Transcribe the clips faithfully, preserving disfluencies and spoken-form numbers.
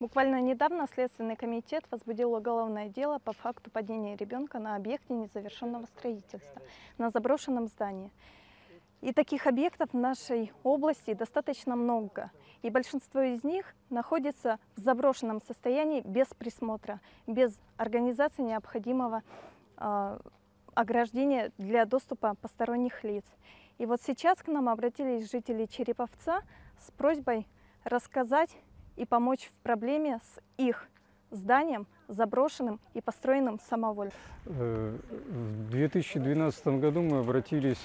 Буквально недавно Следственный комитет возбудил уголовное дело по факту падения ребенка на объекте незавершенного строительства, на заброшенном здании. И таких объектов в нашей области достаточно много. И большинство из них находится в заброшенном состоянии без присмотра, без организации необходимого э, ограждения для доступа посторонних лиц. И вот сейчас к нам обратились жители Череповца с просьбой рассказать и помочь в проблеме с их зданием, заброшенным и построенным самовольно. В две тысячи двенадцатом году мы обратились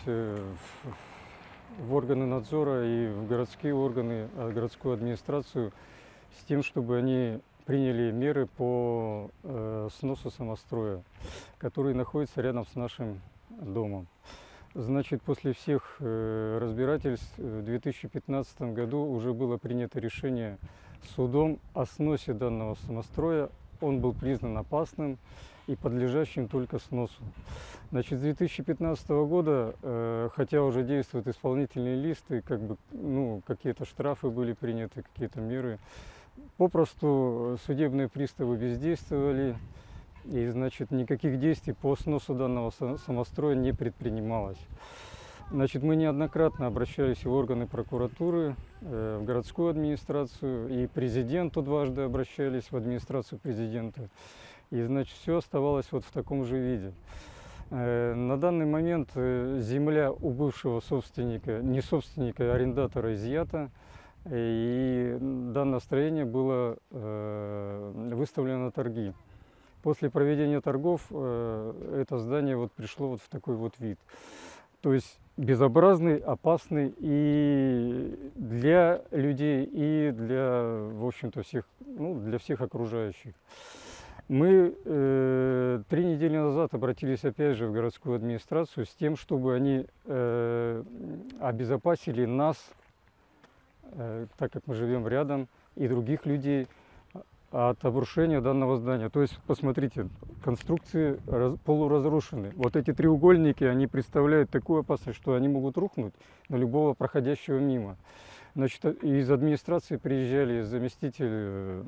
в органы надзора и в городские органы, городскую администрацию с тем, чтобы они приняли меры по сносу самостроя, который находится рядом с нашим домом. Значит, после всех разбирательств в две тысячи пятнадцатом году уже было принято решение судом о сносе данного самостроя. Он был признан опасным и подлежащим только сносу. Значит, с две тысячи пятнадцатого года, хотя уже действуют исполнительные листы, как бы, ну, какие-то штрафы были приняты, какие-то меры, попросту судебные приставы бездействовали. И, значит, никаких действий по сносу данного самостроя не предпринималось. Значит, мы неоднократно обращались в органы прокуратуры, в городскую администрацию, и президенту дважды обращались, в администрацию президента. И, значит, все оставалось вот в таком же виде. На данный момент земля у бывшего собственника, не собственника, а арендатора изъята, и данное строение было выставлено на торги. После проведения торгов э, это здание вот пришло вот в такой вот вид. То есть безобразный, опасный и для людей, и для, в общем-то, всех, ну, для всех окружающих. Мы э, три недели назад обратились опять же в городскую администрацию с тем, чтобы они э, обезопасили нас, э, так как мы живем рядом, и других людей, от обрушения данного здания. То есть, посмотрите, конструкции полуразрушены. Вот эти треугольники, они представляют такую опасность, что они могут рухнуть на любого проходящего мимо. Значит, из администрации приезжали заместитель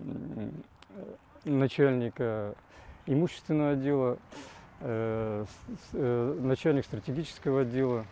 начальника имущественного отдела, начальник стратегического отдела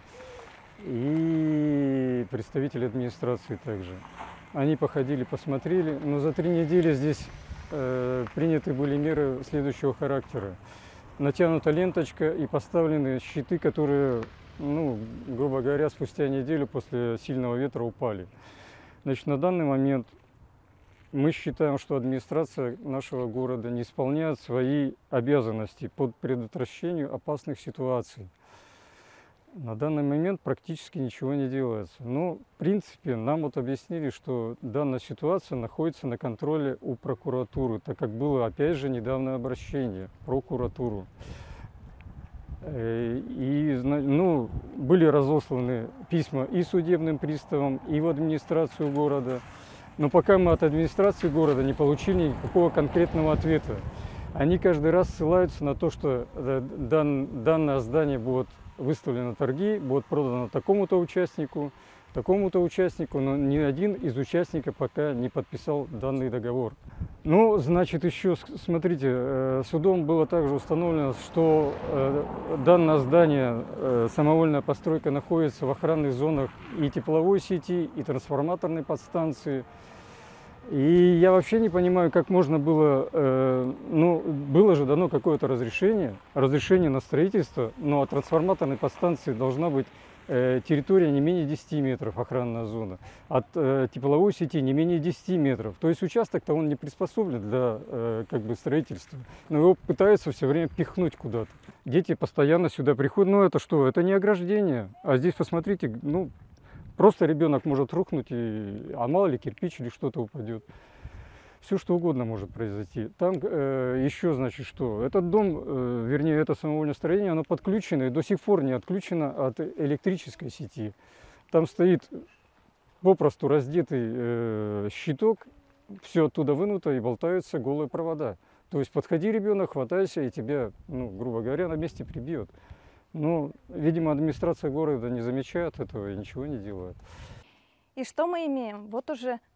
и представитель администрации также. Они походили, посмотрели, но за три недели здесь э, приняты были меры следующего характера. Натянута ленточка и поставлены щиты, которые, ну, грубо говоря, спустя неделю после сильного ветра упали. Значит, на данный момент мы считаем, что администрация нашего города не исполняет свои обязанности по предотвращению опасных ситуаций. На данный момент практически ничего не делается. Но, в принципе, нам вот объяснили, что данная ситуация находится на контроле у прокуратуры, так как было, опять же, недавнее обращение в прокуратуру. И, ну, были разосланы письма и судебным приставам, и в администрацию города. Но пока мы от администрации города не получили никакого конкретного ответа. Они каждый раз ссылаются на то, что дан, данное здание будет выставлено на торги, будет продано такому-то участнику, такому-то участнику, но ни один из участников пока не подписал данный договор. Ну, значит, еще, смотрите, судом было также установлено, что данное здание, самовольная постройка, находится в охранных зонах и тепловой сети, и трансформаторной подстанции. И я вообще не понимаю, как можно было, э, ну, было же дано какое-то разрешение, разрешение на строительство, но от трансформаторной подстанции должна быть э, территория не менее десяти метров, охранная зона, от э, тепловой сети не менее десяти метров. То есть участок-то он не приспособлен для э, как бы строительства, но его пытаются все время пихнуть куда-то. Дети постоянно сюда приходят, ну это что, это не ограждение, а здесь посмотрите, ну, просто ребенок может рухнуть, и, а мало ли кирпич или что-то упадет. Все что угодно может произойти. Там э, еще, значит, что? Этот дом, э, вернее, это самовольное строение, оно подключено и до сих пор не отключено от электрической сети. Там стоит попросту раздетый э, щиток, все оттуда вынуто и болтаются голые провода. То есть подходи, ребенок, хватайся, и тебя, ну, грубо говоря, на месте прибьет. Но, видимо, администрация города не замечает этого и ничего не делает. И что мы имеем? Вот уже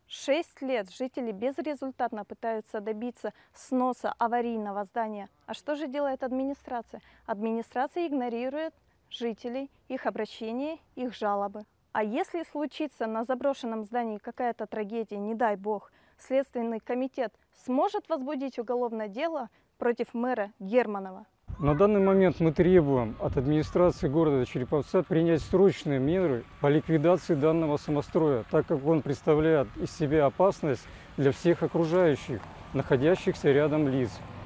Шесть лет жители безрезультатно пытаются добиться сноса аварийного здания. А что же делает администрация? Администрация игнорирует жителей, их обращения, их жалобы. А если случится на заброшенном здании какая-то трагедия, не дай бог, Следственный комитет сможет возбудить уголовное дело против мэра Германова? На данный момент мы требуем от администрации города Череповца принять срочные меры по ликвидации данного самостроя, так как он представляет из себя опасность для всех окружающих, находящихся рядом лиц.